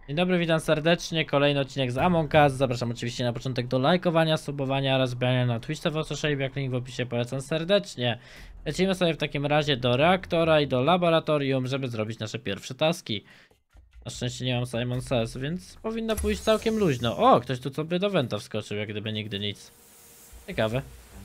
Dzień dobry, witam serdecznie. Kolejny odcinek z Among Us. Zapraszam oczywiście na początek do lajkowania, subowania oraz wbijania na Twitch TV Shape, jak link w opisie, polecam serdecznie. Lecimy sobie w takim razie do reaktora i do laboratorium, żeby zrobić nasze pierwsze taski. Na szczęście nie mam Simon Says, więc powinno pójść całkiem luźno. O, ktoś tu sobie do Venta wskoczył, jak gdyby nigdy nic. Ciekawe.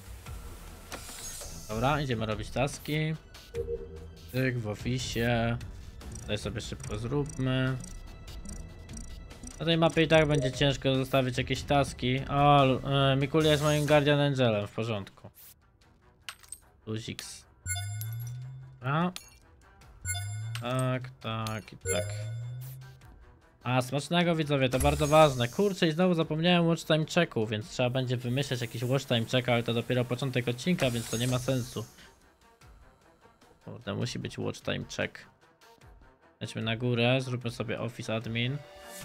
Dobra, idziemy robić taski. Tyk, w oficie. Tutaj sobie szybko zróbmy. Na tej mapie i tak będzie ciężko zostawić jakieś taski. O, Mikulia jest moim Guardian Angelem, w porządku. Luziks. Dobra. Tak, tak i tak. A, smacznego widzowie, to bardzo ważne. Kurczę, i znowu zapomniałem watch time checku, więc trzeba będzie wymyśleć jakiś watch time check, ale to dopiero początek odcinka, więc to nie ma sensu. Kurde, musi być watch time check. Lećmy na górę, zróbmy sobie office admin.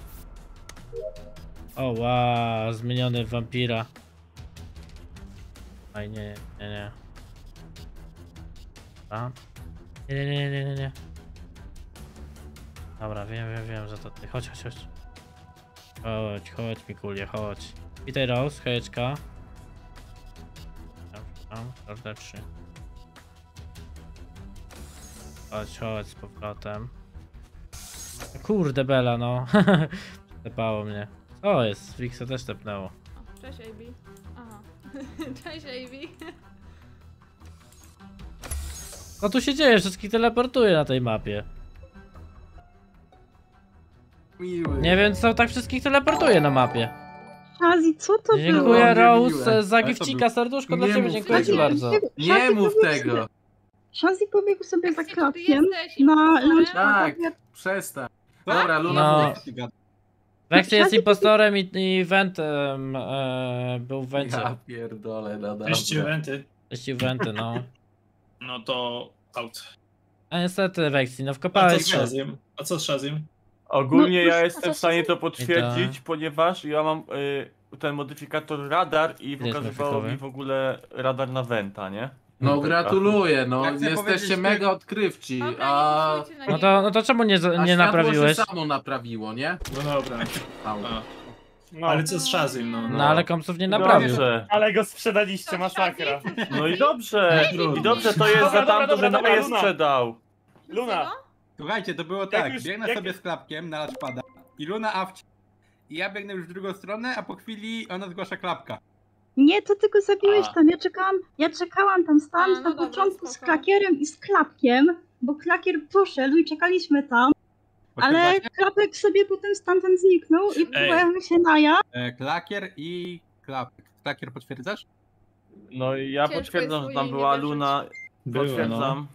O wow, zmieniony w wampira. Aj nie. A? Nie. Dobra, wiem, że to ty. Chodź. Chodź Mikulie, chodź. Witaj Rose, hejeczka. Tam, serdecznie. Chodź z powrotem. Kurde Bela, no. Tepało mnie. O, jest, Wixa też tepnęło. Cześć AB. Aha. Cześć AB. Co tu się dzieje? Wszystkich teleportuje na tej mapie. Miły. Nie wiem, co tak wszystkich teleportuje na mapie. Shazzy, co to było? Dziękuję Rose miłe. za Ale to gifcika, serduszko dla Nie ciebie, mów dziękuję ci tego. bardzo. Nie mów tego! Shazzy pobiegł sobie za Gdzie ty klatkiem jesteś? na Impostorem? launchpada. Tak, przestań. Dobra, Luna, No. mów. Vexy jest impostorem i Ventem był w Vencie. Ja pierdolę, no Cześć, dobra. eventy. Teścił Venty, no. No to out. A niestety Vexy, no A co wkopałeś z się. Shaziem? A co z Shaziem? No, Ogólnie ja to jestem w stanie to potwierdzić, ponieważ ja mam ten modyfikator radar i Jest pokazywało modyfikowy. mi w ogóle radar na Venta, nie? No gratuluję, no Ja chcę jesteście powiedzieć, mega odkrywci, Dobra, a... nie głosujcie na No niego. to czemu a nie światło naprawiłeś? się samo naprawiło, nie? No dobra. Au. A. No, Ale co z Shaziem, no? No ale kompsów nie naprawił. Dobrze. ale go sprzedaliście, To masakra. No i dobrze. I dobrze to jest Dobra, za tamto, dobra, że dobra, je Luna. sprzedał. Luna, Słuchajcie, to było Jak tak, już- biegnę jak- sobie z klapkiem na launchpada i Luna awci. I ja biegnę już w drugą stronę, a po chwili ona zgłasza klapka. Nie, to ty go zabiłeś A. tam. Ja czekałam tam, stałam A, na no dobra, początku z spoko. klakierem i z klapkiem, bo klakier poszedł i czekaliśmy tam, ale Potwierdzacie? klapek sobie potem stamtąd zniknął i próbowałem się naja. Klakier i klapek. Klakier potwierdzasz? No i ja Ciężko potwierdzam, jest że tam swoje była nie wierzyć. Luna. Było, no. Potwierdzam.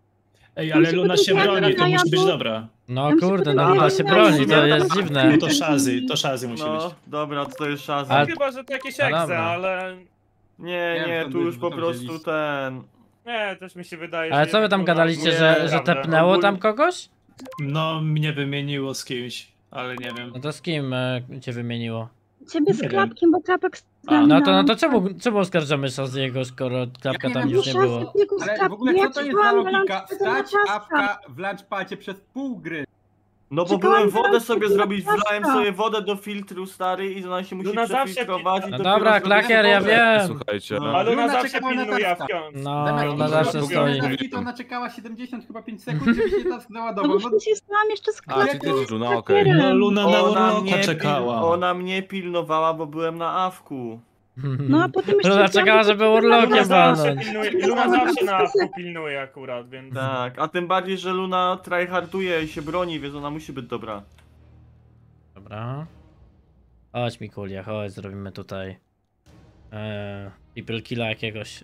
Ej, ale Tam się Luna się potem broni, to pojawiają- musi być dobra. No Tam się kurde, potem no Luna się pojawiają- broni, to jest dziwne. No to Shazy musi No, być. dobra, to jest Ale- Shazam. chyba, że to jakieś No egze, dobra. ale... Nie, Wiem, tu już po to prostu wzięliście. ten... Nie, też mi się wydaje, Ale że co wy jednak tam Luna gadaliście, mówi że prawdę. tepnęło tam kogoś? No, mnie wymieniło z kimś, ale nie wiem. No to z kim cię wymieniło? Ciebie z Nie wiem. klapkiem, bo klapek z A, nami No to na- czemu oskarżamy Shaziego, skoro klapka nie tam wiem, już Bo nie było? Shazzy biegł z Ale w klapkiem, ogóle ja co to jest za czekałam na logika? launchpada na Stać taska. awka w launchpadzie przez pół gry. No bo Czekałam byłem na wodę sobie launchpada zrobić, na wlałem taska. sobie wodę do filtru stary i ona się musi Luna zawsze przefiltrować i No dopiero dobra, zrobię klakier, ja wodę. wiem. Słuchajcie, No. Ale Luna Luna zawsze czekała na pilnuje taska. wciąż. No, Zamiast Luna iść zawsze do stoi. drugiej, to ona czekała 70 chyba 5 sekund, żeby się task No załadował. bo No, wcześniej stałam jeszcze z A, klapkiem. ty też, z Luna, okej. klakierem. No Luna na urloka mnie czekała. ona mnie pilnowała, bo byłem na awku. No a potem jeszcze... Luna czekała, żeby urlokiem Luna zawsze walnąć. pilnuje, Luna zawsze na awku pilnuje akurat, więc... Tak, a tym bardziej, że Luna tryharduje i się broni, więc ona musi być dobra. Dobra. Chodź Mikulia, chodź, zrobimy tutaj people killa jakiegoś.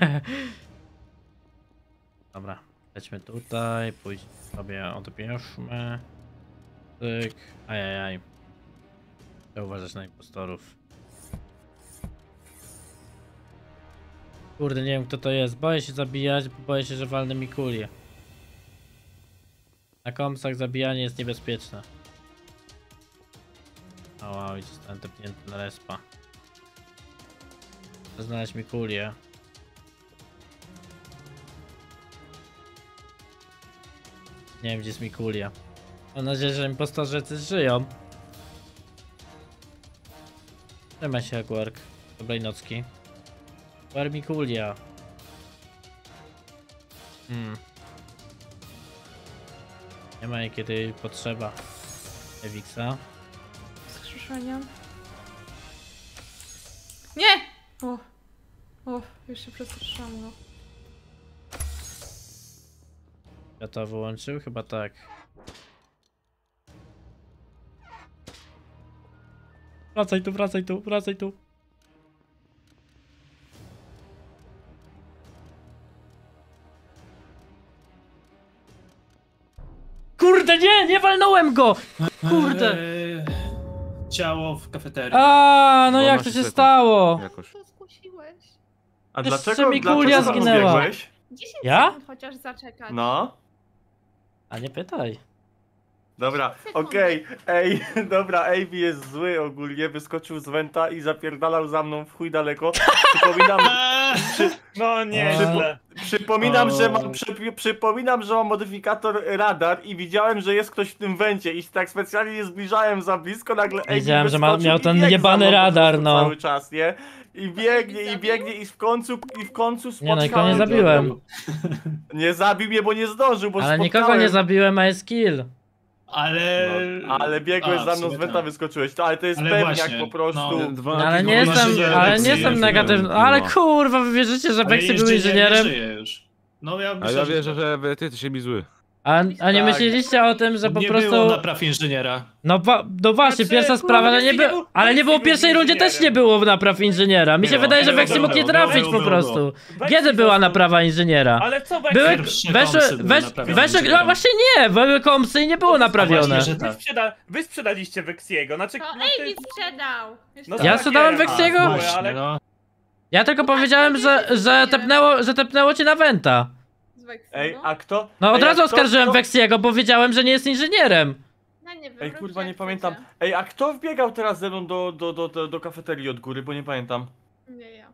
Dobra, lećmy tutaj, pójdź sobie odbierzmy. Tyk, ajajaj. Trzeba uważać na impostorów. Kurde, nie wiem kto to jest, boję się zabijać, bo boję się, że walnę Mikulię. Na kompsach zabijanie jest niebezpieczne. O wow, i zostałem tepnięty na respa. Chcę znaleźć Mikulię. Nie wiem gdzie jest Mikulia. Mam nadzieję, że impostorzy żyją. Trzymaj się, Agwark. Dobrej nocki. Warmikulia. Nie ma jej kiedy potrzeba. Ewixa. Skrzeszenia. Nie! O, już się przestraszyłam go. Ja to wyłączył? Chyba tak. Wracaj tu, wracaj tu, wracaj tu. Kurde, nie walnąłem go! Kurde! Ciało w kafeterii. A, no jak to 12 się sekund. stało? Jakoś. Co zgłosiłeś? A Jeszcze dlaczego, mi Kulia dlaczego zginęła. zbiegłeś? 10 Ja? sekund chociaż zaczekać. No. A nie pytaj. Dobra, Sekundę. okej, ej, dobra, AB jest zły ogólnie, wyskoczył z Wenta i zapierdalał za mną w chuj daleko. Przypominam, No nie, przypominam, że mam modyfikator radar i widziałem, że jest ktoś w tym Wencie i tak specjalnie nie zbliżałem za blisko, nagle AB Wiedziałem, że wyskoczył miał i ten biegł za jebany mną po radar, prostu no. cały czas, nie? I biegnie i w końcu Nie, no i go spotkałem nie go. zabiłem. Nie zabił mnie, bo nie zdążył, bo Ale nikogo spotkałem. nie zabiłem, a jest kill. Ale... No, ale biegłeś A, za w mną z sumie Wenta, tak. wyskoczyłeś, to, ale to jest Ale pewniak właśnie, po prostu. no. No, ale nie no, jestem, inżynier, ale nie nie jestem żyje, negatywny. no. Ale kurwa, wy wierzycie, że Ale Vexy był inżynier inżynierem? nie żyje już. No ja A myślę, ja wierzę, że ty się mi zły. A nie Tak. myśleliście o tym, że po nie prostu... było napraw inżyniera. No właśnie, Znaczy, pierwsza kurwa, sprawa, ale nie, Vexy nie był- ale nie było w Vexy był pierwszej rundzie, też nie inżynierem. było napraw inżyniera. Mi się Było, wydaje, że było, Vexy mógł nie było, trafić było, po było. prostu. Vexy Kiedy była został- naprawa inżyniera? Ale co Vexy? Były, Pierwsze weszły, kompsy były naprawione no inżynierem. właśnie nie, były kompsy i nie było naprawione. właśnie, że tak. Wy sprzedaliście Vexiego, znaczy... To no Amy sprzedał. No Ja tak, sprzedałem nie, Vexiego? a, Właśnie, ale- no. Ja tylko powiedziałem, że tepnęło cię na Venta. Z Vexy, Ej, no. a kto? No od Ej, a razu kto- oskarżyłem kto- Vexiego, bo wiedziałem, że nie jest inżynierem. No nie wiem, Ej, róbcie kurwa, nie jak pamiętam. chcecie. Ej, a kto wbiegał teraz ze mną do kafeterii od góry, bo nie pamiętam. Nie ja.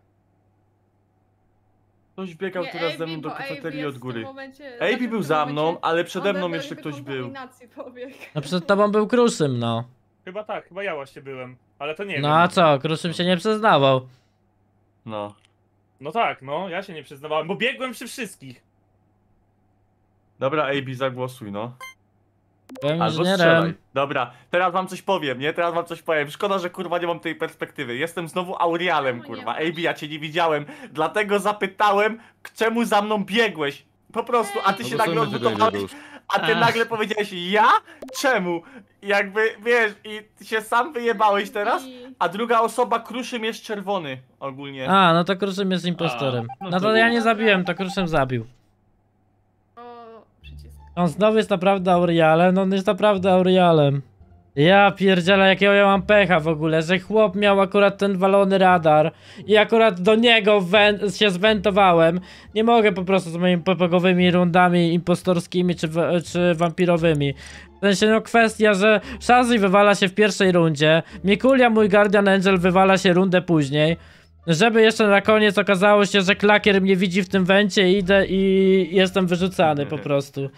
Ktoś biegał Nie, teraz ze AB, mną do bo AB kafeterii jest od w góry. tym momencie- AB znaczy w był tym za mną, momencie ale przede on mną do jeszcze ktoś był. dekontaminacji pobiegł. No przed tobą był Kruszym, no. Chyba tak, chyba ja właśnie byłem, ale to nie wiem. No a co, Kruszym się nie przyznawał. No. No tak, no, ja się nie przyznawałem, bo biegłem przy wszystkich. Dobra, AB, zagłosuj, no. Byłem Albo strzelaj. inżynierem. Dobra, teraz wam coś powiem, nie? Teraz wam coś powiem. Szkoda, że kurwa nie mam tej perspektywy. Jestem znowu Aurialem, Czemu nie kurwa. masz? AB, ja cię nie widziałem, dlatego zapytałem, czemu za mną biegłeś. Po prostu, a ty No się bo nagle sądy tego nie odbudowałeś, było. a ty Ach. nagle powiedziałeś ja? Czemu? Jakby, wiesz, i się sam wyjebałeś teraz, I- a druga osoba, Kruszym jest czerwony ogólnie. A, no to Kruszym jest impostorem. A, no No to to ja nie. nie zabiłem, to Kruszym zabił. O, przycisk. On znowu jest naprawdę Aurialem, no on jest naprawdę Aurialem. Ja pierdzielę, jakiego ja mam pecha w ogóle, że chłop miał akurat ten walony radar i akurat do niego się zwentowałem. Nie mogę po prostu z moimi popogowymi rundami impostorskimi czy wampirowymi. W sensie no kwestia, że Shazzy wywala się w pierwszej rundzie, Mikulia, mój Guardian Angel, wywala się rundę później. Żeby jeszcze na koniec okazało się, że klakier mnie widzi w tym wencie, idę i jestem wyrzucany po prostu.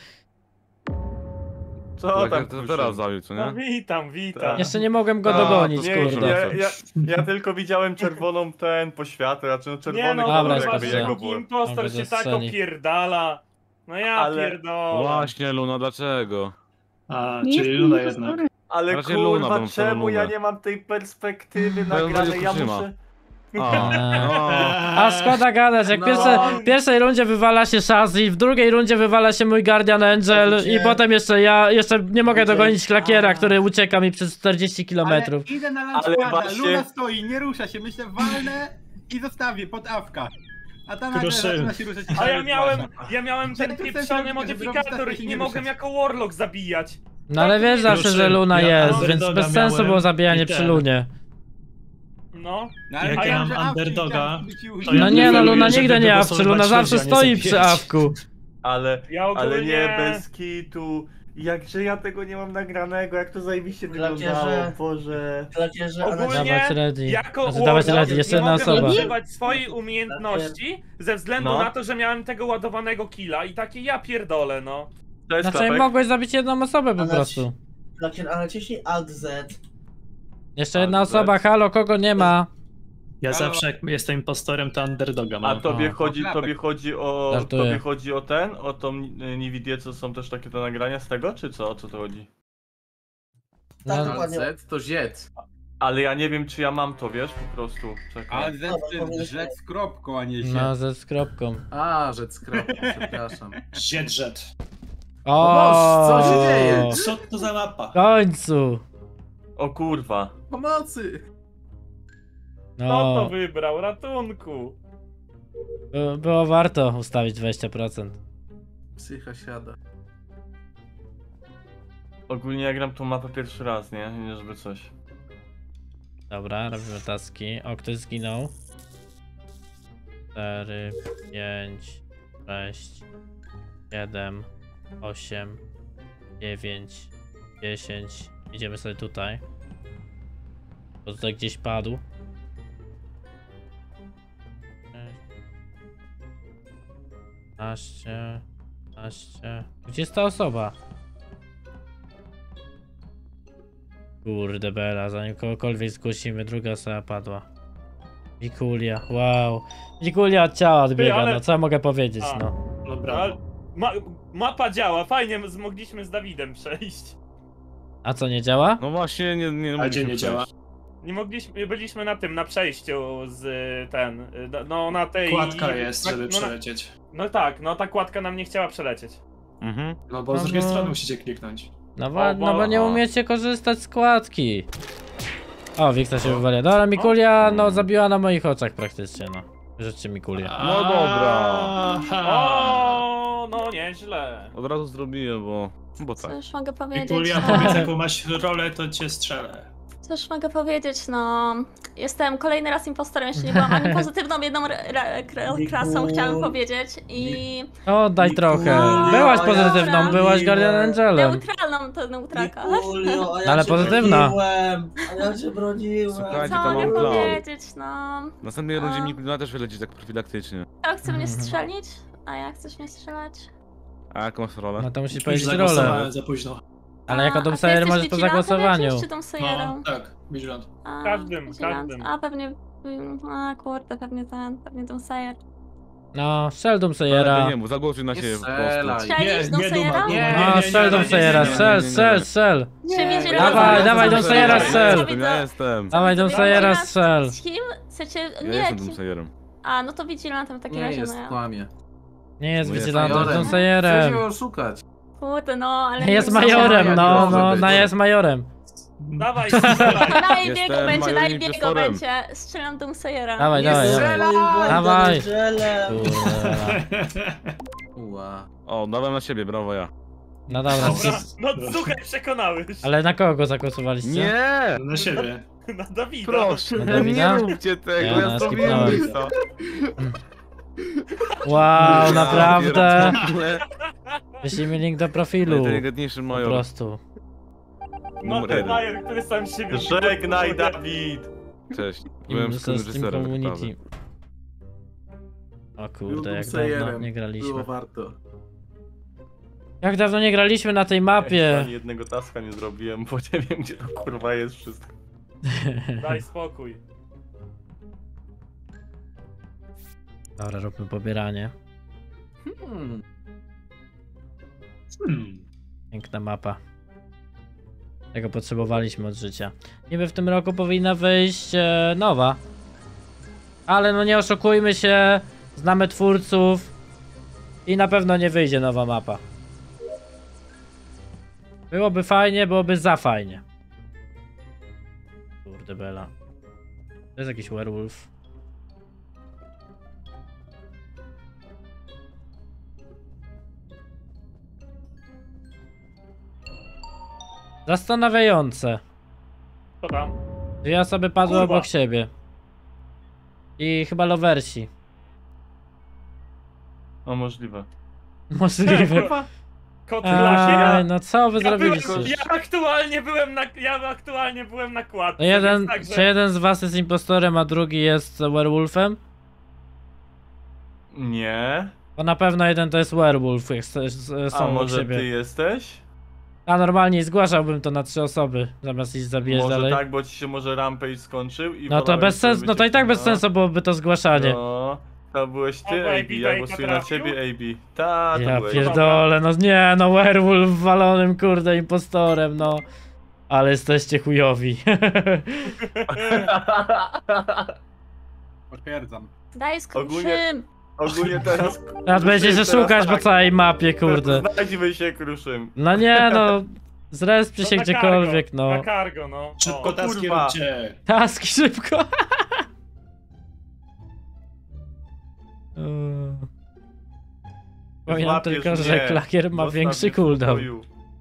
Co Tak, tam, to Kruszym? teraz zabił, co No nie? witam. Tak. Jeszcze nie mogłem go A, dogonić, nie, kurde. Ja tylko widziałem czerwoną poświatę, znaczy no czerwony Nie no, Dobra, kolor jest jakby dobrze. jego było. impostor Mogę się tak zastrzelić. opierdala. No ja Ale- pierdolę. Właśnie, Luna, dlaczego? A, Nie czyli jestem Luna impostorem. jednak. Ale Raczej Luna, kurwa, bym wstawiał czemu ja Lunę. nie mam tej perspektywy Bo ja nagranej? będzie Ja Kruszima. muszę... A, no. A szkoda gadać, jak w pierwszej rundzie wywala się Shazzy, w drugiej rundzie wywala się mój Guardian Angel i potem jeszcze nie mogę dogonić klakiera, który ucieka mi przez 40 km. Ale idę na Ale launchpada, właśnie- Luna stoi, nie rusza się, myślę walnę i zostawię pod awka. A ta nagle Kruszym. zaczyna się ruszać. A ja miałem ten Że ty pieprzony chcesz modyfikator zrobić tak, i że nie nie mogłem ruszać. jako Warlock zabijać. No ale wiesz zawsze, że Luna Ja jest, więc underdoga bez sensu miałem było zabijanie i przy ten. Lunie. No. No, Jak ale ja wiem, że mam awki underdoga, chciałem być już- to ja No nie, no preferuję, Luna żeby nigdy nie awczy, wygłosować Luna zawsze śledzia, nie stoi przy zabijać. awku. Ale Ja ogólnie... nie bez kitu. Jakże ja tego nie mam nagranego, jak to zajebiście wyglądało, Klakierze. Boże. Ogólnie Dawać ready. jako Znaczy, dawać Warlock ready, jeszcze nie jedna mogę osoba. używać swojej umiejętności ze względu No. na to, że miałem tego ładowanego killa i takie ja pierdolę, no. Cześć, Znaczy Klapek. mogłeś zabić jedną osobę po Ale- prostu. Klakier, ale ciśnij Alt Z. Jeszcze jedna osoba, halo, kogo nie ma? Ja Halo? zawsze jak jestem impostorem, to underdoga A mam. tobie O, chodzi, klapek. Żartuję. tobie chodzi o tą Nvidię, co są też takie te nagrania z tego, czy co? O co to chodzi? No, Ale Z to Z. Ale ja nie wiem, czy ja mam to, wiesz, po prostu. Czekaj. Ale rzecz z kropką, a nie się. no ze z kropką. A, Z skropka, przepraszam. Ziedrzet. O, co się dzieje? Co to za mapa? W końcu. O kurwa. Pomocy! Kto to No, wybrał? Ratunku! było warto ustawić 20%. Psycha siada. Ogólnie ja gram tą mapę pierwszy raz, nie żeby coś. Dobra, robimy taski. O, ktoś zginął. 4, 5, 6, 7, 8, 9, 10. Idziemy sobie tutaj. Bo tutaj gdzieś padł. 15, 15. Gdzie jest ta osoba? Kurde bela, zanim kogokolwiek zgłosimy, druga osoba padła. Wikulia, wow. Wikulia od ciała odbiega, ale- no co ja mogę powiedzieć, A. no. Dobra. Ale mapa działa, fajnie mogliśmy z Dawidem przejść. A co, nie działa? No właśnie, nie A gdzie mogliśmy nie działa? przejść. Nie mogliśmy, byliśmy na tym, na przejściu z no na tej... Kładka jest, żeby no, przelecieć. no tak, no ta kładka nam nie chciała przelecieć. Mhm. No bo No z drugiej bo- strony musicie kliknąć. No, O, no bo nie bo- umiecie korzystać z kładki. O, Wiksa się wywalia. Dobra, Mikulia, no zabiła na moich oczach praktycznie, no. Rzeczy Mikulia. No dobra. Aha. O, no nieźle. Od razu zrobiłem, bo tak. Cóż mogę powiedzieć? Wikulia, no? powiedz jaką masz rolę, to cię strzelę. Cóż mogę powiedzieć, no... Jestem kolejny raz impostorem, jeszcze nie byłam ani pozytywną jedną klasą, chciałam powiedzieć i... O, daj trochę. Byłaś pozytywną, byłaś Guardian Angelem. Neutralną to neutralka. Mikulio, a ja Ale cię pozytywna. broniłem, a ja cię broniłem. Słuchajcie, Co to mogę mam plan. powiedzieć, no... W następnej rundzie Mikulina też wyleci tak profilaktycznie. Kto chce mnie strzelić? A ja chcesz mnie strzelać? A jaką masz rolę? No to musisz Już powiedzieć rolę. zagłosowałem za późno. Ale jako A ty Doomsayer jesteś możesz po vigilantem zagłosowaniu. jakimś, czy Doomsayerem? No, tak, Vigilant. A, Każdym, vigilant. każdym. A pewnie... A kurde, pewnie Doomsayer. No, strzel Ale Doomsayera. nie, bo zagłosuj na siebie po strzelaj. prostu. Strzelisz Doomsayera? No, strzel Doomsayera, strzel, strzel, strzel. Czy wiecie, Dawaj, dawaj, Doomsayera, strzel. To ja jestem. Dawaj Doomsayera, strzel. Z kim? Chcecie... Ja Nie, jestem Doomsayerem. A, no to Vigilantem w takim Nie razie, jest, no ja. kłamie. Nie jest No jest Vigilantem, jest majorem. Chcesz Doomsayerem. ją oszukać. Kurde, no, ale... Jest nie majorem, jak no, może no, być. no jest majorem. Dawaj, strzelaj. Na Ibiego Jestem będzie, na majorem Ibiego impostorem. będzie. Strzelam Doomsayera. Dawaj, dawaj, dawaj. Dawaj. Kurde. Ua. O, dawałem na siebie, brawo ja. No dobra, Dobra, no słuchaj, przekonałeś. ale na kogo zagłosowaliście? Nie! Na siebie. Na Dawida. Proszę, No Dawida? nie róbcie tego, Ja ja zrobiłem skipnąłem. to. Wow, naprawdę. pierdolę. Wyślij mi link do profilu. Najinteligentniejszy Po major. prostu. Numer jeden. Majer, który sam siebie... Żegnaj, Dawid! Cześć. Byłem Steam reżyserem Community. wyprawy. O Był kurde, jak dawno Doomsayerem. nie Było graliśmy. warto. Jak dawno nie graliśmy na tej Ja mapie. ani jednego taska nie zrobiłem, bo nie wiem, gdzie to kurwa jest wszystko. Daj spokój. Dobra, róbmy pobieranie. Piękna mapa. Tego potrzebowaliśmy od życia. Niby w tym roku powinna wyjść nowa. Ale no nie oszukujmy się. Znamy twórców. I na pewno nie wyjdzie nowa mapa. Byłoby fajnie, byłoby za fajnie. Kurde bela. To jest jakiś werewolf. Zastanawiające. Co tam? Dwie osoby padły Kurwa. obok siebie. I chyba lowersi. O, możliwe. Możliwe. Kot Aj, lakier. no co wy zrobiliście? Ja aktualnie byłem na kładce. To jeden, więc także- czy jeden z was jest impostorem, a drugi jest werewolfem? Nie. Bo na pewno jeden to jest werewolf, jak są A obok może siebie. ty jesteś? A normalnie zgłaszałbym to na 3 osoby, zamiast iść zabijać Może dalej. tak, bo ci się może rampage skończył i No to wolałeś, bez sensu, żeby no to cię- i tak bez no. sensu byłoby to zgłaszanie. No, to byłeś ty, O, AB, AB ja Bake'a głosuję na trafił? ciebie, AB. Ta, to Ja byłeś. pierdolę, no nie, no werewolf walonym kurde impostorem, no. Ale jesteście chujowi. Potwierdzam. Daj z Ogólnie- kruszym. Ogólnie teraz... Teraz będziecie się szukać po całej mapie, kurde. Znajdźmy się, Kruszym. No nie, no. Zrespcie się na gdziekolwiek, cargo, no. Na cargo, no. Szybko O, taski kurwa. róbcie. Taski szybko. Powiem Złapiesz tylko, że mnie. klakier ma Zostaw większy mnie w cooldown. spokoju.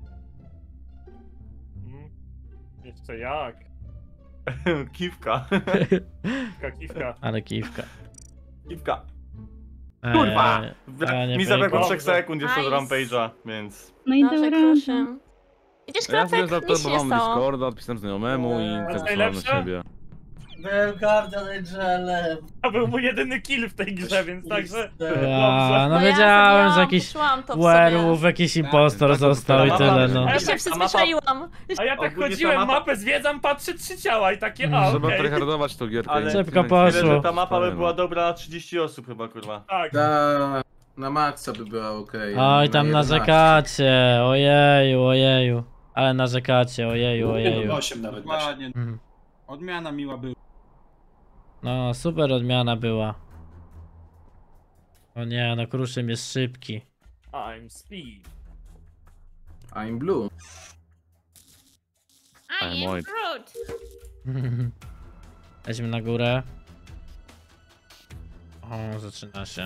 Jeszcze jak? Kiwka. Kiwka. Ale kiwka. Kiwka. Kurwa! ja nie Mi zabrakło pamiętam. 3 sekund jeszcze do Nice. Rampage'a, więc... No i Dobrze, dobra. kruszym. Widzisz, Ja sobie klapek? Nic się nie zaobserwowałem stało. Discorda, odpisałem znajomemu i jest tak wysłałem na najlepsze? siebie. Byłem Guardian Angelem. To był mój jedyny kill w tej grze, więc także... A, no ja wiedziałem, że zabiłam, jakiś poczułam to w sobie. werewolf, jakiś impostor tak, został i tak, tyle, tak. no. Ja się Ta mapa- przyzwyczaiłam. A ja tak Ogólnie ta chodziłem, mapa- mapę zwiedzam, patrzę 3 ciała i takie, a Trzeba okej. tryhardować tą gierkę. Ale nie? szybko Tyle- poszło. Tyle, że ta mapa by Fajno. była dobra na 30 osób chyba, kurwa. Tak. Na maksa by była okej. Oj, tam 11. narzekacie, ojeju, ojeju. Ale narzekacie, ojeju, ojeju. 8 nawet da się. Dokładnie. Mhm. Odmiana miła była. No, super odmiana była. O nie, no Kruszym jest szybki. I'm speed. I'm blue. I'm white. Groot. Weźmy na górę. O, zaczyna się.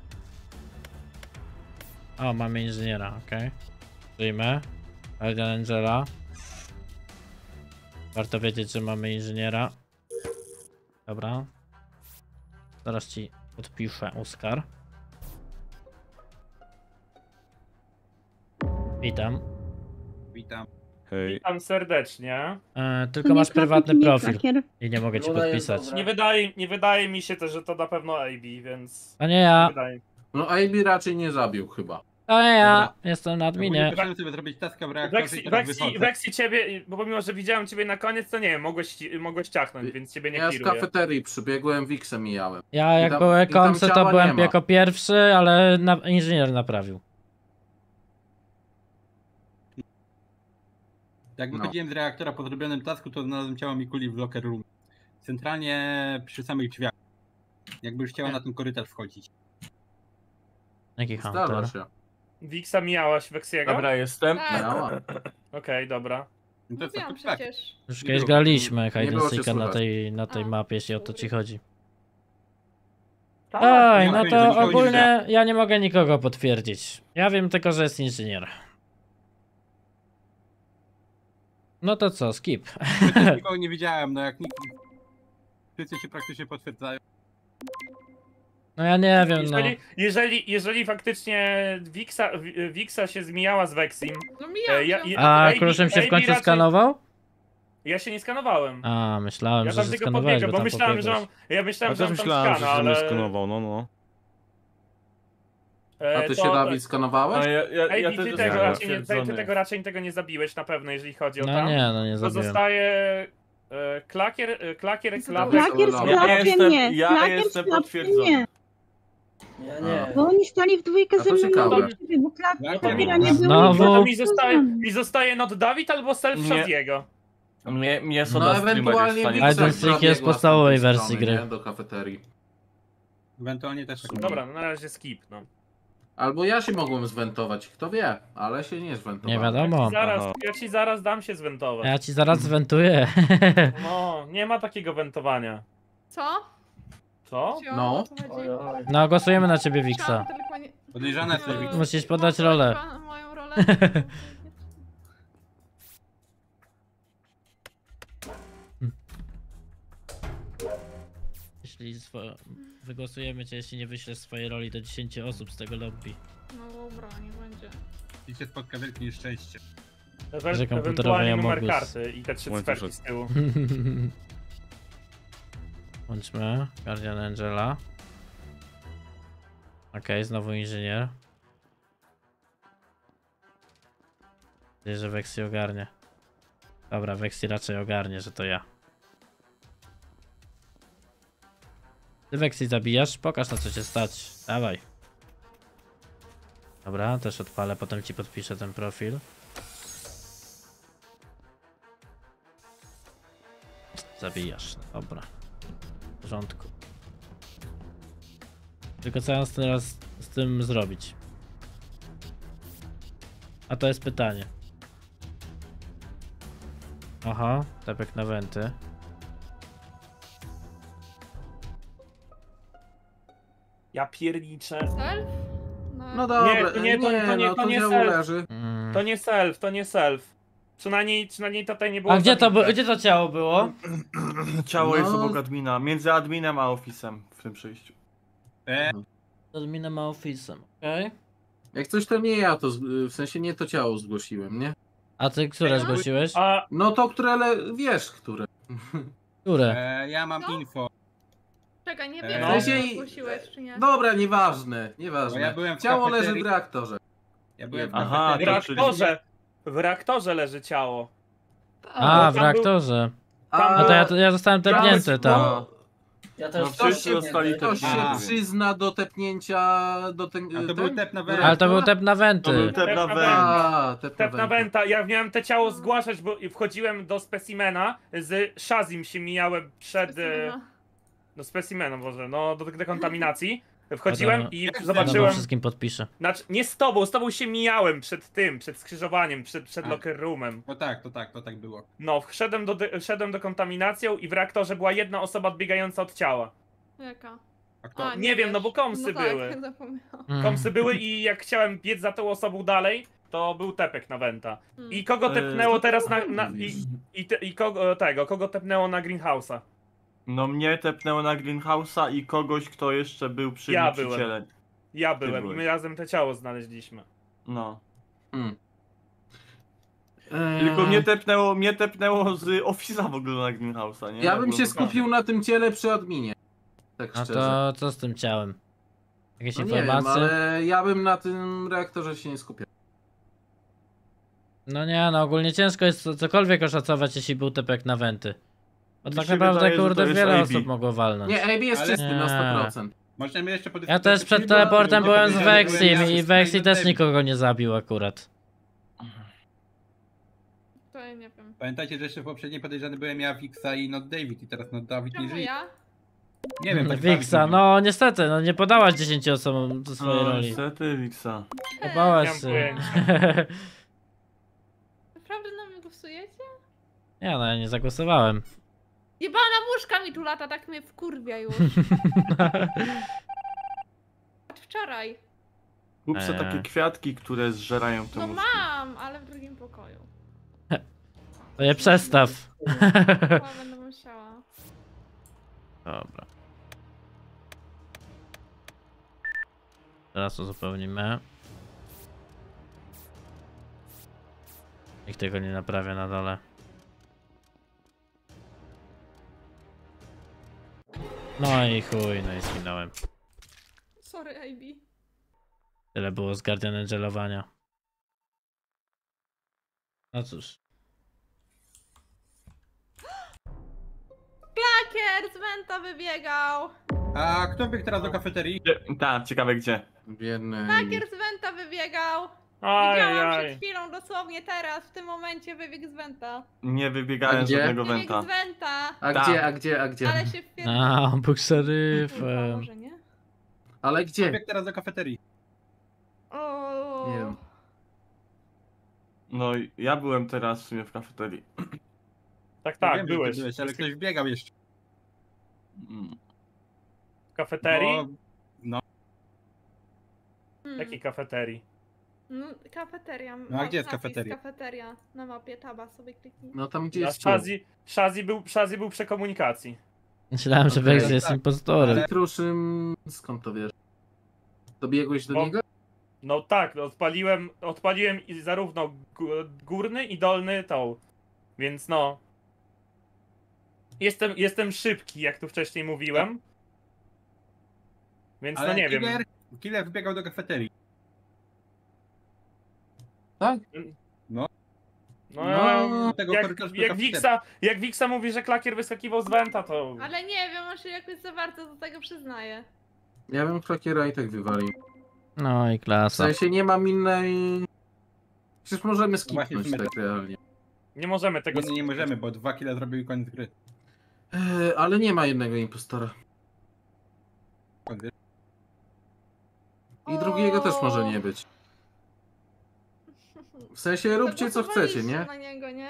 O, mamy inżyniera, okej. Przyjmę. Guardian Angela. Warto wiedzieć, że mamy inżyniera. Dobra. Zaraz ci odpiszę, Oskar. Witam. Witam. Hej. Witam serdecznie. Tylko To nie masz prywatny klapek, nie profil klakier. i nie mogę ci Luna jest podpisać. dobra. Nie wydaje mi się też, że to na pewno AB, więc... A nie ja, Wydaje. No AB raczej nie zabił chyba. a nie ja, Dobra. jestem na Ogólnie adminie. chciałem sobie zrobić taskę w reaktorze i teraz wychodzę. Weksy ciebie, bo pomimo, że widziałem ciebie na koniec, to nie wiem, mogłeś ciachnąć, więc ciebie nie Ja z kliruję. kafeterii przybiegłem, Wixem mijałem. Ja jak tam- były i tam końce, to ciała nie byłem ma. jako pierwszy, ale inżynier naprawił. Jak No. wychodziłem z reaktora po zrobionym tasku, to znalazłem ciało Mikuli w locker room. Centralnie przy samych drzwiach. Jakby już chciała na ten korytarz wchodzić. Jaki Zdarza hunter? się. Wixa mijałaś Weksiego? Dobra, jestem. Tak, Miała. Okej, dobra. No to jest mówiłam tak. przecież. Już Nie kiedyś było- graliśmy nie Hide było and się Seeka na słychać. tej A. mapie, jeśli o to ci chodzi. Tak, Oj, nie no ma to pojęcia, ogólnie ja nie mogę nikogo potwierdzić. Ja wiem tylko, że jest inżynier. No to co, skip. Przecież nikogo nie widziałem, no jak nikt... Wszyscy się praktycznie potwierdzają. No ja nie wiem, no. Jeżeli faktycznie Wixa się zmijała z Vexim, No mijam ja- się. ja- A AB Kruszym się w końcu raczej- skanował? ja się nie skanowałem. A, myślałem, Ja że tam się tylko skanowałeś, podbiegłem, bo bo tam myślałem, że pobiegłeś. ja myślałem, Ja że też on tam myślałem, że skana, się mnie ale... skanował, no. A ty się Dawid skanowałeś? Ja AB, też ty zostałem tego, potwierdzony. raczej tego nie zabiłeś na pewno, jeżeli chodzi o No tam. nie, no nie To zabiłem. zostaje klakier, klapek. Klakier z Ja klapkiem jestem- nie. ja Klakier z jestem klapkiem potwierdzony. nie. Ja nie. Bo oni stali w dwójkę A ze to mną ciekawe. na ciebie, bo No to klakiera nie było. Znowu? No to nic. mi zostaje not Dawid albo Self Nie. Shaziego. Mnie No ewentualnie Hide Wixem and Seek jest przebiegła z podstawowej tamtej wersji strony, gry. nie? Do kafeterii. Ewentualnie też tak. Dobra, no na razie skip, no. Albo ja się mogłem zwentować, kto wie, ale się nie zwentowałem. Nie wiadomo. Ja ci zaraz dam się zwentować. Ja ci zaraz zwentuję. No, nie ma takiego wentowania. Co? Co? Cio, No. o co chodzi? No, głosujemy na ciebie, Wixa. Chciałam tylko nie- Podejrzane jest No, Wix. Musisz podać mogę rolę. Moją rolę? Jeśli wygłosujemy cię, jeśli nie wyślesz swojej roli do 10 osób z tego lobby. No dobra, nie będzie. I się spotka wielkie nieszczęście. Że komputerowy Ewentualnie numer Amogus. karty i te 3 Łańcuszek. cyferki z tyłu. Włączmy Guardian Angela. Okej, znowu inżynier. Myślę, że Vexi ogarnie. Dobra, Vexi raczej ogarnie, że to ja. Ty Vexi zabijasz? Pokaż na co cię stać. Dawaj. Dobra, też odpalę, potem ci podpiszę ten profil. Zabijasz, dobra. W porządku. Tylko co ja teraz z tym zrobić? A to jest pytanie. Aha, tepek na wenty. Ja pierniczę. Self? No dobra, Nie, to nie działa self. leży. To nie self, to nie self. Przynajmniej tutaj nie było. A gdzie to, zabite. gdzie to ciało było? Ciało jest No. obok admina, między adminem a ofisem w tym przejściu. Adminem a ofisem, okej. Jak coś to nie ja, to w sensie nie to ciało zgłosiłem, nie? A ty które zgłosiłeś? A No to, które, wiesz, które. Które? Ja mam No. info. Czekaj, nie No. wiem, No. czy zgłosiłeś, czy nie. Dobra, nieważne, Bo ja byłem w Ciało leży kafeterii. w reaktorze. Ja byłem w Aha, w kafeterii. reaktorze leży ciało. A, w tam reaktorze. Tam No to ja zostałem tepnięty tam. No, Ja No też wszyscy dostali ktoś to się A. przyzna do tepnięcia, do A to był tep na węż. Ale to był tep na To był wenty. tep na na węż. A, Tep na Wenta. Ja miałem te ciało zgłaszać, bo wchodziłem do specimena, z Shazim się mijałem przed... No specimena może, no do dekontaminacji. Wchodziłem Dobra, i Jak Dobra, zobaczyłem... wszystkim podpiszę. Znaczy, nie z tobą się mijałem przed tym, przed skrzyżowaniem, przed A. locker roomem. No to tak było. No, wszedłem do kontaminacją i w reaktorze była jedna osoba odbiegająca od ciała. Jaka? A kto? A, Nie wiem, no bo komsy no tak, były. zapomniałam. Komsy były i jak chciałem biec za tą osobą dalej, to był tepek na Wenta. Hmm. I kogo tepnęło co teraz ty na mówisz? kogo tepnęło na Greenhouse'a? No mnie tepnęło na Greenhouse'a i kogoś, kto jeszcze był przy Ja mnie przy byłem. ciele. Ja byłem i byłeś. my razem te ciało znaleźliśmy. No. Eee, Tylko mnie tepnęło z ofisa w ogóle na Greenhouse'a, nie? Ja bym się Byłem- skupił na tym ciele przy adminie. Tak A szczerze. to co z tym ciałem? Jakieś No nie wiem, informacje? ale ja bym na tym reaktorze się nie skupiał. No nie, no ogólnie ciężko jest cokolwiek oszacować, jeśli był tepek na wenty. Bo Mi tak się naprawdę, wydaje, że kurde, to jest wiele AB. osób mogło walnąć. Nie, AB jest Ale- czysty na 100%. Możemy jeszcze Ja podyskutować. też przed Bo- teleportem bo byłem z podejrzany Vexim byłem ja i z Vexi też Davidem. nikogo nie zabił akurat. To ja nie wiem. Pamiętajcie, że jeszcze w poprzedniej podejrzany byłem ja, Wixa i Not David i teraz Not David nie Czemu żyje. ja? Nie wiem, tak Wixa, Dawid no niestety, no nie podałaś 10 osobom do swojej No, roli. niestety, Wixa. Podałaś Nie się. mam pojęcia. Naprawdę na mnie głosujecie? Ja no, ja nie zagłosowałem. Jebana muszka mi tu lata, tak mnie wkurwia już. Od wczoraj. Kup se takie kwiatki, które zżerają te No muszki. mam, ale w drugim pokoju. To je przestaw. Chyba będę musiała. Dobra. Teraz uzupełnimy. Nikt tego nie naprawia na dole. No i chuj, no i zginąłem. Sorry, AB. Tyle było z Guardian Angelowania. No cóż. Klakier z Menta wybiegał! A kto biegł teraz do kafeterii? Tak, ciekawe gdzie. Biedny. Klakier z Menta wybiegał! Widziałam Ajaj. przed chwilą, dosłownie teraz, w tym momencie wybiegł z Wenta. Nie A wybiegałem z gdzie? żadnego Wybiegł wenta. z Wenta! A Tak. gdzie, a gdzie, a gdzie? Ale się wpierdolił. A, on był szeryfem. Może nie? Ale Kto gdzie? biegł teraz do kafeterii? O. Nie wiem. No i ja byłem teraz w sumie w kafeterii. Tak, Ja tak, wiem, że ty byłeś. ale ktoś biegał jeszcze. Mm. W kafeterii? Bo- No, Hmm. Jakiej kafeterii? No, kafeteria. No, a gdzie jest napis kafeteria? Kafeteria. Na mapie taba sobie kliknij. No tam gdzie A jest czołg. Shazzy był przy komunikacji. Myślałem, że Okej, Vex jest tak. impostorem. Ale- Kruszym, skąd to wiesz? Dobiegłeś do Bo- niego? No tak, no, odpaliłem i zarówno górny i dolny tą. Więc no. Jestem szybki, jak tu wcześniej mówiłem. Więc ale no nie wiem. Killer wbiegał do kafeterii. Tak? No. No, tego korytarza jak Wiksa mówi, że klakier wyskakiwał z Wenta, to... Ale nie wiem, on się jakoś za bardzo do tego przyznaje. Ja bym klakiera i tak wywalił. No i W klasa. sensie nie mam innej... Przecież możemy Właśnie skipnąć w sumie tak realnie. Nie możemy tego... Nie możemy, bo 2 kile zrobił i koniec gry. Ale nie ma jednego impostora. I drugiego też może nie być. W sensie róbcie co chcecie, nie? Na niego, nie?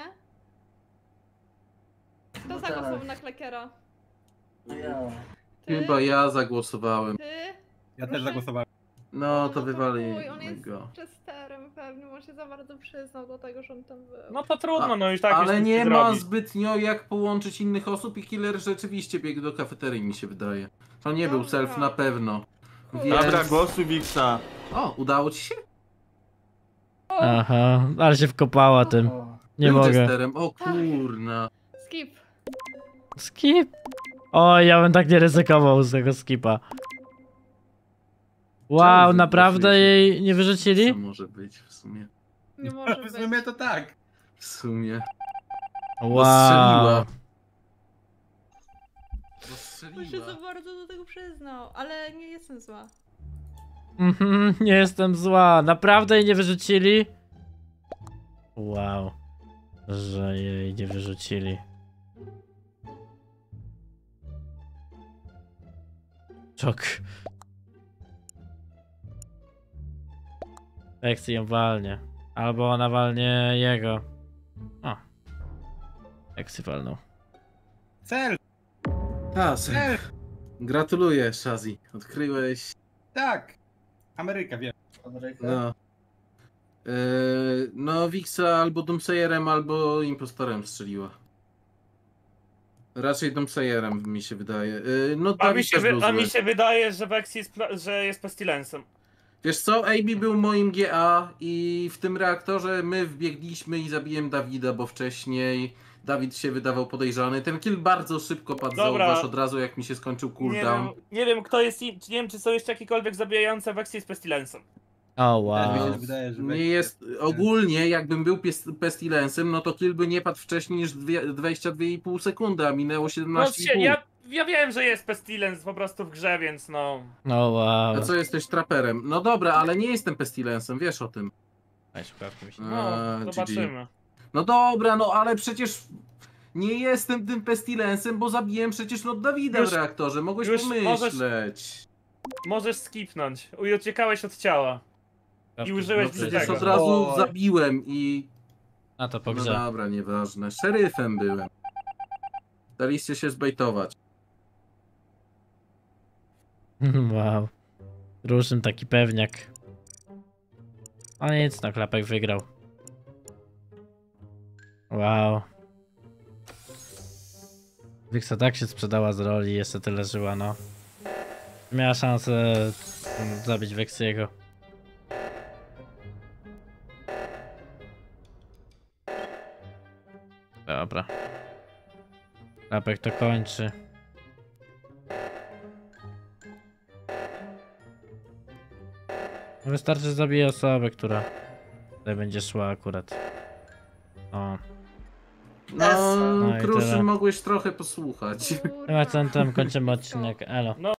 Kto No zagłosował tak. na klakiera? Ja. Ty? Chyba ja zagłosowałem. Ty? Ja też Proszę? zagłosowałem. No to chuj, wywali on jest go. chesterem pewnie, bo on się za bardzo przyznał do tego, że on tam był. No to trudno, no już tak Ale już nie nic ma zrobi. zbytnio jak połączyć innych osób i killer rzeczywiście biegł do kafeterii, mi się wydaje. To nie był Dobra. self na pewno. Chuj. Więc... Dobra, głosuj Wiksa. O, udało ci się? Aha, ale się wkopała tym. O. Nie Był mogę. jesterem. O kurna. Skip. Skip. O, ja bym tak nie ryzykował z tego skipa. Wow, Czemu naprawdę wygłosiliście? jej nie Co wyrzucili? może być w sumie? Nie może W być. sumie to tak. W sumie. Wow. Strzeliła. On się za bardzo do tego przyznał, ale nie jestem zła. Mhm, nie jestem zła. Naprawdę jej nie wyrzucili? Wow. Że jej nie wyrzucili. Czok. Weksy ją walnie. Albo ona walnie jego. O. Weksy walnął. Cel! Tak, gratuluję, Shazzy. Odkryłeś. Tak! Ameryka, wiem. Ameryka. No. No, Wixa albo Doomsayerem, albo impostorem strzeliła. Raczej Doomsayerem mi się wydaje. No, A Dawid też był mi zły. się wydaje, że Vex że jest pestilensem. Wiesz co, AB był moim GA i w tym reaktorze my wbiegliśmy i zabiłem Dawida, bo wcześniej Dawid się wydawał podejrzany. Ten kill bardzo szybko padł, Dobra. zauważ od razu jak mi się skończył cooldown. Nie wiem kto jest, nie wiem czy są jeszcze jakiekolwiek zabijające Vex jest pestilensem. O, Też mi wow. się wydaje, że Nie jest, ogólnie jakbym był pestilensem, no to kill by nie padł wcześniej niż 22,5 sekundy, a minęło No 17,5. ja wiem, że jest pestilens po prostu w grze, więc no... O, wow. A co, jesteś traperem? No dobra, ale nie jestem pestilensem, wiesz o tym. Ej, słuchawki mi się. No, GG. zobaczymy. No dobra, no ale przecież nie jestem tym pestilensem, bo zabiłem przecież no Dawida Już- w reaktorze, mogłeś już pomyśleć. Możesz skipnąć. Uciekałeś od ciała. I użyłeś No przecież tego. od razu Oj. zabiłem i... A to po No grze. dobra, nieważne. Szeryfem byłem. Daliście się zbejtować. Wow. Ruszyn taki pewniak. A nic, no klapek wygrał. Wow. Wiksa tak się sprzedała z roli, jeszcze tyle żyła, no. Miała szansę zabić Weksiego. Dobra. Klapek to kończy. Wystarczy, że zabije osobę, która tutaj będzie szła akurat. O. No, No i Kruszyn tyle. mogłeś trochę posłuchać. Kurwa. Tym akcentem kończymy odcinek. Elo.